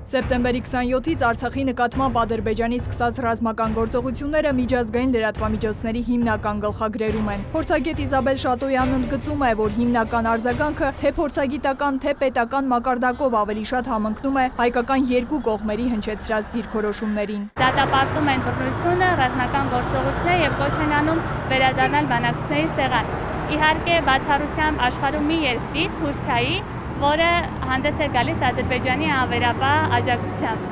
Սեպտեմբերի 27-ից Արցախի նկատմամբ Ադրբեջանի սկսած ռազմական գործողությունները միջազգային լրատվամիջոցների հիմնական գլխագրերում են։ Փորձագետ Իզաբել Շատոյանն ընդգծում է, որ հիմնական արձագանքը թե փորձագիտական, թե պետական մակարդակով ավելի շատ համընկնում է հայկական երկու կողմերի հնչեցրած դիրքորոշումներին։ Դատապարտում են բռնությունը, ռազմական գործողությունները եւ կոչ են անում վերադառնալ բանակցությունների սեղան։ Իհարկե, բացառությամբ աշխարհում մի երկրի, Թուրքիայի, որը հանդես է գալիս Ադրբեջանի անվերապահ աջակցությամբ։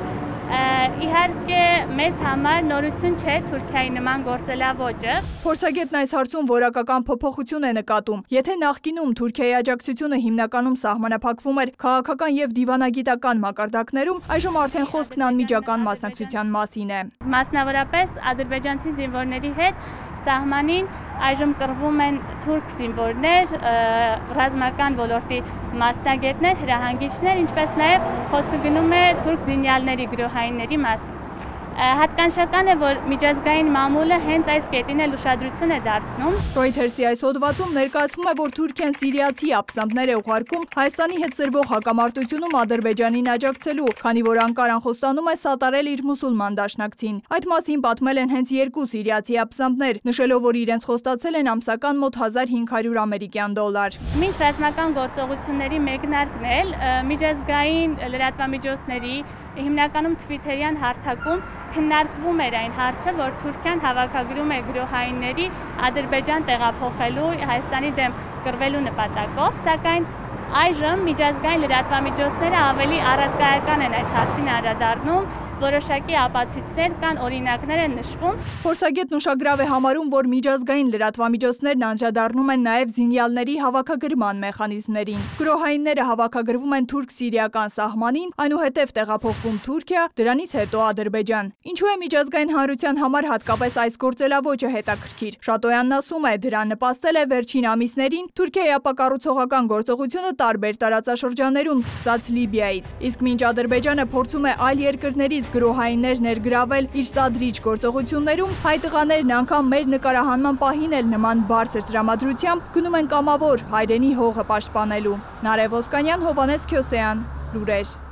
Իհարկե, մեզ համար նորություն չէ Թուրքիայի նման գործելավոճը։ Փորձագետն այս հարցում որակական փոփոխություն է նկատում։ Եթե նախկինում Թուրքիայի աջակցությունը հիմնականում սահմանափակվում էր քաղաքական եւ դիվանագիտական մակարդակներում, այժմ արդեն խոսքն անմիջական մասնակցության մասին է։ Մասնավորապես ադրբեջանցի զինվորների հետ սահմանին այժմ կռվում են թուրք զինվորներ, ռազմական ոլորտի մասնագետներ, հրահանգիչներ, ինչպես նաև խոսքը գնում է թուրք զինյալների, գրոհայինների մասին։ Հատկանշական է, որ միջազգային մամուլը հենց այս կետին էլ ուշադրություն է դարձնում։ Reuters-ի այս հոդվածում ներկայացվում է, որ Թուրքիան սիրիացի ապստամբներ է ուղարկում Հայաստանի հետ սրվող հակամարտությունում Ադրբեջանին աջակցելու, քանի որ Անկարան խոստանում է սատարել իր մուսուլման դաշնակցին։ Այդ մասին պատմել են հենց երկու սիրիացի ապստամբներ, նշելով, որ իրենց խոստացել են ամսական մոտ $1500 ամերիկյան դոլար։ Մինչ ռազմական գործողությունների մեկնարկն էլ միջազգային լրատվամիջոցների, հիմնականում Թվիթերյան հարթակում քննարկվում էր այն հարցը, որ Թուրքիան հավաքագրում է գրոհայինների Ադրբեջան տեղափոխելու Հայաստանի դեմ կռվելու նպատակով, սակայն այժմ միջազգային լրատվամիջոցները ավելի առարկայական են այս հարցին անդրադառնում, որոշակի ապացույցներ կան, օրինակներ են նշվում։ Փորձագետն ուշագրավ է համարում, որ միջազգային լրատվամիջոցներն անդրադառնում են նաև զինյալների հավաքագրման մեխանիզմներին։ Գրոհայինները հավաքագրվում են թուրք-սիրիական սահմանին, այնուհետև տեղափոխվում Թուրքիա, դրանից հետո Ադրբեջան։ Ինչու է միջազգային հանրության համար հատկապես այս գործելավոճը հետաքրքիր։ Շատոյանն ասում է, դրան նպաստել է վերջին ամիսներին Թուրքիայի ապակառուցողական գործողությունը տարբեր տարածաշրջաններում, սկսած Լիբիայից։ Իսկ մինչ Ադրբեջանը փորձում է այլ երկրներից գրոհայիններ ներգրավել իր սադրիչ գործողություններում, հայ տղաներն անգամ մեր նկարահանման պահին էլ նման բարձր տրամադրությամբ գնում են կամավոր հայրենի հողը պաշտպանելու։ Նարեկ Ոսկանյան, Հովհաննես Քյոսեյան, լուրեր։